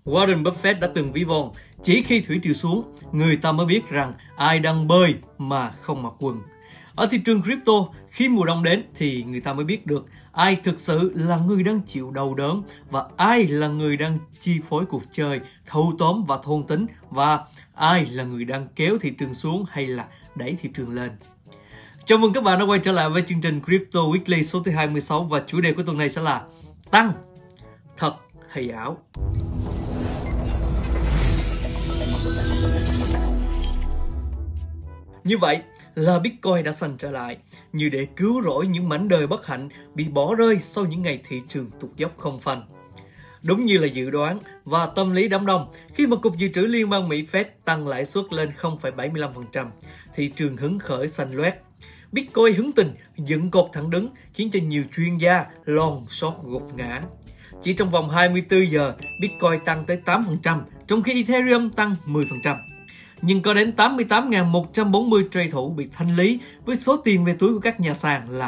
Warren Buffett đã từng ví von, chỉ khi thủy triều xuống, người ta mới biết rằng ai đang bơi mà không mặc quần. Ở thị trường crypto, khi mùa đông đến thì người ta mới biết được ai thực sự là người đang chịu đau đớn và ai là người đang chi phối cuộc chơi, thâu tóm và thôn tính, và ai là người đang kéo thị trường xuống hay là đẩy thị trường lên. Chào mừng các bạn đã quay trở lại với chương trình Crypto Weekly số thứ 26 và chủ đề của tuần này sẽ là tăng, thật hay ảo. Như vậy là Bitcoin đã sanh trở lại, như để cứu rỗi những mảnh đời bất hạnh bị bỏ rơi sau những ngày thị trường tụt dốc không phanh. Đúng như là dự đoán và tâm lý đám đông, khi mà Cục Dự trữ Liên bang Mỹ Fed tăng lãi suất lên 0,75%, thị trường hứng khởi xanh loét. Bitcoin hứng tình, dựng cột thẳng đứng khiến cho nhiều chuyên gia long short gục ngã. Chỉ trong vòng 24 giờ, Bitcoin tăng tới 8%, trong khi Ethereum tăng 10%. Nhưng có đến 88.140 trade thủ bị thanh lý với số tiền về túi của các nhà sàn là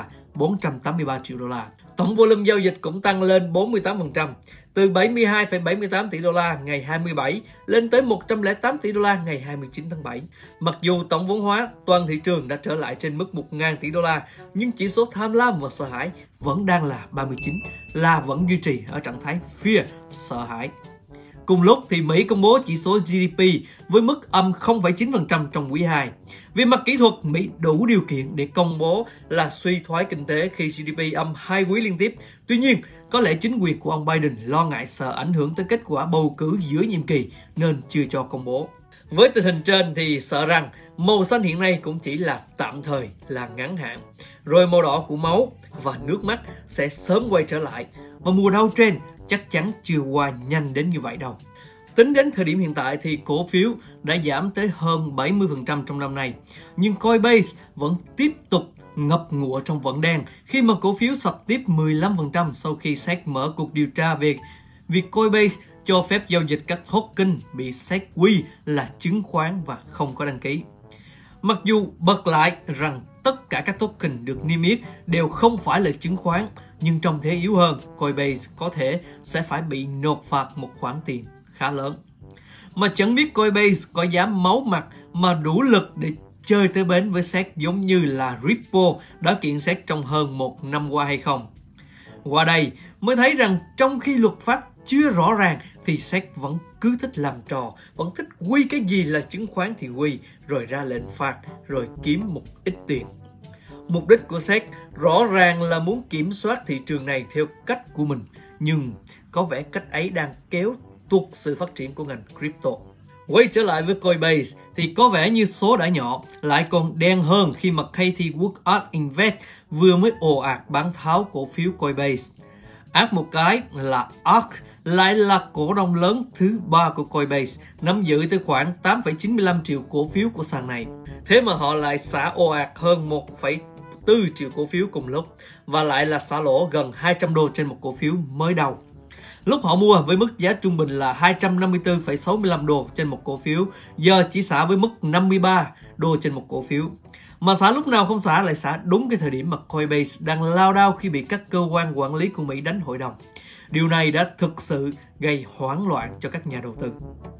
483 triệu đô la. Tổng volume giao dịch cũng tăng lên 48%, từ 72,78 tỷ đô la ngày 27 lên tới 108 tỷ đô la ngày 29 tháng 7. Mặc dù tổng vốn hóa toàn thị trường đã trở lại trên mức 1.000 tỷ đô la, nhưng chỉ số tham lam và sợ hãi vẫn đang là 39, là vẫn duy trì ở trạng thái fear, sợ hãi. Cùng lúc thì Mỹ công bố chỉ số GDP với mức âm 0,9% trong quý 2. Về mặt kỹ thuật, Mỹ đủ điều kiện để công bố là suy thoái kinh tế khi GDP âm 2 quý liên tiếp. Tuy nhiên, có lẽ chính quyền của ông Biden lo ngại sợ ảnh hưởng tới kết quả bầu cử giữa nhiệm kỳ nên chưa cho công bố. Với tình hình trên thì sợ rằng màu xanh hiện nay cũng chỉ là tạm thời, là ngắn hạn. Rồi màu đỏ của máu và nước mắt sẽ sớm quay trở lại. Và mùa downtrend chắc chắn chưa qua nhanh đến như vậy đâu. Tính đến thời điểm hiện tại thì cổ phiếu đã giảm tới hơn 70% trong năm nay. Nhưng Coinbase vẫn tiếp tục ngập ngụa trong vận đen khi mà cổ phiếu sập tiếp 15% sau khi SEC mở cuộc điều tra về việc Coinbase cho phép giao dịch các token bị SEC quy là chứng khoán và không có đăng ký. Mặc dù bật lại rằng tất cả các token được niêm yết đều không phải là chứng khoán, nhưng trong thế yếu hơn, Coinbase có thể sẽ phải bị nộp phạt một khoản tiền khá lớn. Mà chẳng biết Coinbase có dám máu mặt mà đủ lực để chơi tới bến với SEC giống như là Ripple đã kiện SEC trong hơn một năm qua hay không? Qua đây mới thấy rằng trong khi luật pháp chưa rõ ràng thì SEC vẫn cứ thích làm trò, vẫn thích quy cái gì là chứng khoán thì quy, rồi ra lệnh phạt, rồi kiếm một ít tiền. Mục đích của SEC rõ ràng là muốn kiểm soát thị trường này theo cách của mình, nhưng có vẻ cách ấy đang kéo tuột sự phát triển của ngành crypto. Quay trở lại với Coinbase thì có vẻ như số đã nhỏ, lại còn đen hơn khi mà Katie Wood ARK Invest vừa mới ồ ạt bán tháo cổ phiếu Coinbase. Ác một cái là ARK lại là cổ đông lớn thứ 3 của Coinbase, nắm giữ tới khoảng 8,95 triệu cổ phiếu của sàn này. Thế mà họ lại xả ồ ạt hơn 1,4 triệu cổ phiếu cùng lúc, và lại là xả lỗ gần 200 đô trên một cổ phiếu mới đầu. Lúc họ mua với mức giá trung bình là 254,65 đô trên một cổ phiếu, giờ chỉ xả với mức 53 đô trên một cổ phiếu. Mà xả lúc nào không xả lại xả đúng cái thời điểm mà Coinbase đang lao đao khi bị các cơ quan quản lý của Mỹ đánh hội đồng. Điều này đã thực sự gây hoảng loạn cho các nhà đầu tư.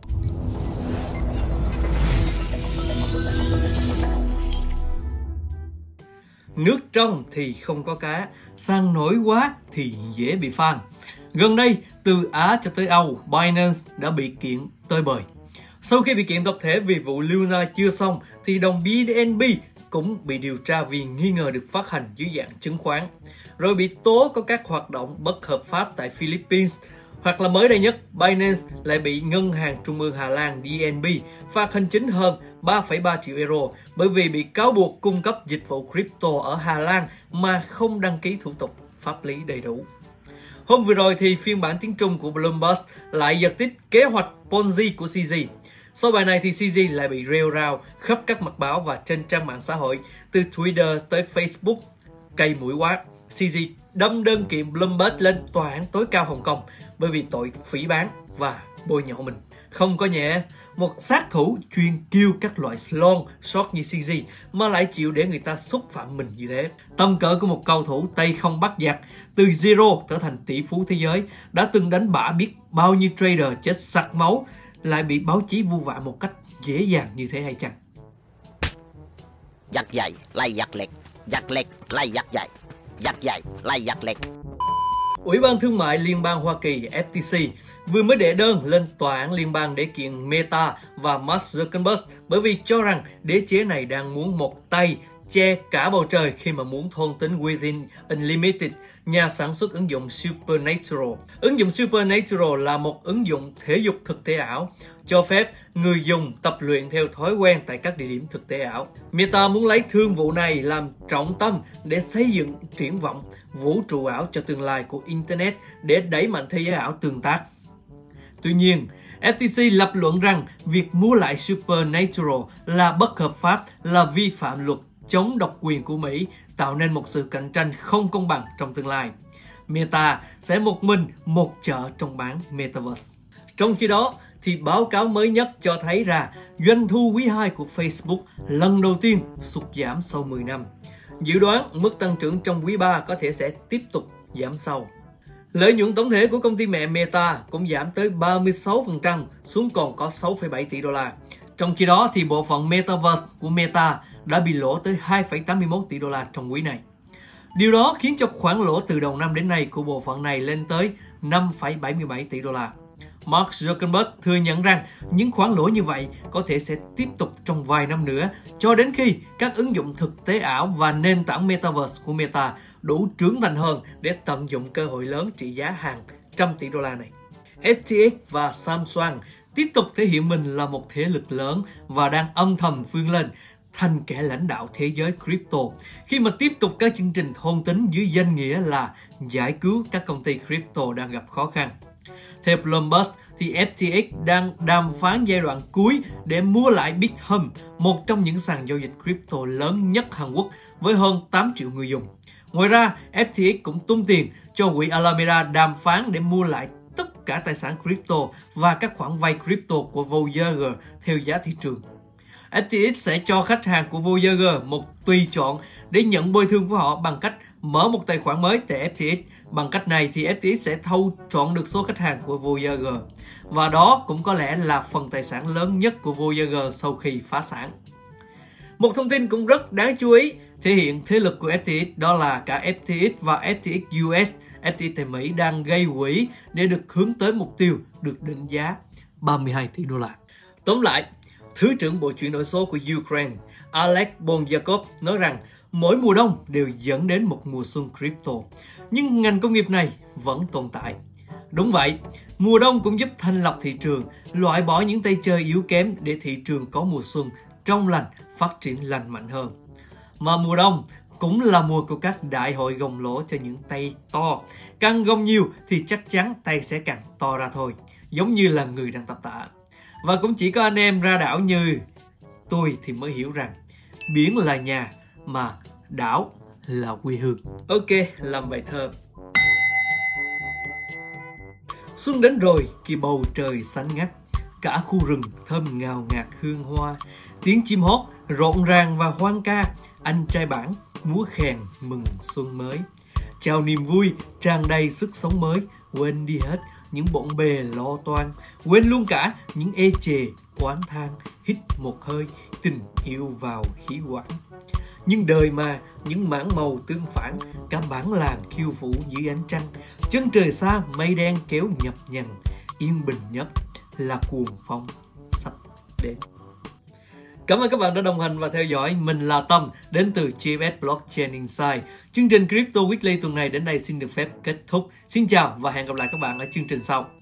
Nước trong thì không có cá, sàn nổi quá thì dễ bị phang. Gần đây, từ Á cho tới Âu, Binance đã bị kiện tơi bời. Sau khi bị kiện tập thể vì vụ Luna chưa xong, thì đồng BNB cũng bị điều tra vì nghi ngờ được phát hành dưới dạng chứng khoán, rồi bị tố có các hoạt động bất hợp pháp tại Philippines. Hoặc là mới đây nhất, Binance lại bị Ngân hàng Trung ương Hà Lan DNB phạt hành chính hơn 3,3 triệu euro bởi vì bị cáo buộc cung cấp dịch vụ crypto ở Hà Lan mà không đăng ký thủ tục pháp lý đầy đủ. Hôm vừa rồi thì phiên bản tiếng Trung của Bloomberg lại giật tít kế hoạch Ponzi của CZ. Sau bài này thì CZ lại bị rêu rao khắp các mặt báo và trên trang mạng xã hội, từ Twitter tới Facebook. Cay mũi quá, CZ đâm đơn kiện Bloomberg lên tòa án tối cao Hồng Kông bởi vì tội phỉ báng và bôi nhọ mình. Không có nhẹ, một sát thủ chuyên kêu các loại long short như CZ mà lại chịu để người ta xúc phạm mình như thế. Tầm cỡ của một cầu thủ tay không bắt giặc, từ zero trở thành tỷ phú thế giới, đã từng đánh bả biết bao nhiêu trader chết sặc máu, lại bị báo chí vu vạ một cách dễ dàng như thế hay chăng? Giật dày, lay giật lệch, lay giật dày, giật dày, lay giật lệch. Ủy ban Thương mại Liên bang Hoa Kỳ FTC vừa mới đệ đơn lên tòa án liên bang để kiện Meta và Mark Zuckerberg bởi vì cho rằng đế chế này đang muốn một tay che cả bầu trời khi mà muốn thôn tính Within Unlimited, nhà sản xuất ứng dụng Supernatural. Ứng dụng Supernatural là một ứng dụng thể dục thực tế ảo, cho phép người dùng tập luyện theo thói quen tại các địa điểm thực tế ảo. Meta muốn lấy thương vụ này làm trọng tâm để xây dựng triển vọng vũ trụ ảo cho tương lai của Internet để đẩy mạnh thế giới ảo tương tác. Tuy nhiên, FTC lập luận rằng việc mua lại Supernatural là bất hợp pháp, là vi phạm luật chống độc quyền của Mỹ, tạo nên một sự cạnh tranh không công bằng trong tương lai. Meta sẽ một mình một chợ trong bán Metaverse. Trong khi đó, thì báo cáo mới nhất cho thấy là doanh thu quý 2 của Facebook lần đầu tiên sụt giảm sau 10 năm. Dự đoán mức tăng trưởng trong quý 3 có thể sẽ tiếp tục giảm sâu. Lợi nhuận tổng thể của công ty mẹ Meta cũng giảm tới 36% xuống còn có 6,7 tỷ đô la. Trong khi đó thì bộ phận Metaverse của Meta đã bị lỗ tới 2,81 tỷ đô la trong quý này. Điều đó khiến cho khoản lỗ từ đầu năm đến nay của bộ phận này lên tới 5,77 tỷ đô la. Mark Zuckerberg thừa nhận rằng những khoản lỗ như vậy có thể sẽ tiếp tục trong vài năm nữa, cho đến khi các ứng dụng thực tế ảo và nền tảng Metaverse của Meta đủ trưởng thành hơn để tận dụng cơ hội lớn trị giá hàng trăm tỷ đô la này. FTX và Samsung tiếp tục thể hiện mình là một thế lực lớn và đang âm thầm vươn lên thành kẻ lãnh đạo thế giới crypto khi mà tiếp tục các chương trình thôn tính dưới danh nghĩa là giải cứu các công ty crypto đang gặp khó khăn. Theo Bloomberg, thì FTX đang đàm phán giai đoạn cuối để mua lại Bithumb, một trong những sàn giao dịch crypto lớn nhất Hàn Quốc với hơn 8 triệu người dùng. Ngoài ra, FTX cũng tung tiền cho quỹ Alameda đàm phán để mua lại tất cả tài sản crypto và các khoản vay crypto của Voyager theo giá thị trường. FTX sẽ cho khách hàng của Voyager một tùy chọn để nhận bồi thường của họ bằng cách mở một tài khoản mới tại FTX. Bằng cách này thì FTX sẽ thâu chọn được số khách hàng của Voyager. Và đó cũng có lẽ là phần tài sản lớn nhất của Voyager sau khi phá sản. Một thông tin cũng rất đáng chú ý thể hiện thế lực của FTX, đó là cả FTX và FTX US, FTX tại Mỹ đang gây quỹ để được hướng tới mục tiêu được định giá 32 tỷ đô la. Tóm lại, Thứ trưởng Bộ chuyển đổi số của Ukraine Alex Bonjakov nói rằng mỗi mùa đông đều dẫn đến một mùa xuân crypto, nhưng ngành công nghiệp này vẫn tồn tại. Đúng vậy, mùa đông cũng giúp thanh lọc thị trường, loại bỏ những tay chơi yếu kém để thị trường có mùa xuân trong lành, phát triển lành mạnh hơn. Mà mùa đông cũng là mùa của các đại hội gồng lỗ cho những tay to. Càng gồng nhiều thì chắc chắn tay sẽ càng to ra thôi, giống như là người đang tập tạ. Và cũng chỉ có anh em ra đảo như tôi thì mới hiểu rằng biển là nhà mà đảo là quê hương. Ok, làm bài thơ. Xuân đến rồi khi bầu trời xanh ngắt, cả khu rừng thơm ngào ngạt hương hoa, tiếng chim hót rộn ràng và hoang ca, anh trai bản múa khèn mừng xuân mới. Chào niềm vui tràn đầy sức sống mới, quên đi hết những bộn bề lo toan, quên luôn cả những ê chề oán than, hít một hơi tình yêu vào khí quản. Nhưng đời mà những mảng màu tương phản, cả bản làng khiêu vũ dưới ánh trăng, chân trời xa mây đen kéo nhập nhằn, yên bình nhất là cuồng phong sắp đến. Cảm ơn các bạn đã đồng hành và theo dõi. Mình là Tâm, đến từ GFS Blockchain Insight. Chương trình Crypto Weekly tuần này đến đây xin được phép kết thúc. Xin chào và hẹn gặp lại các bạn ở chương trình sau.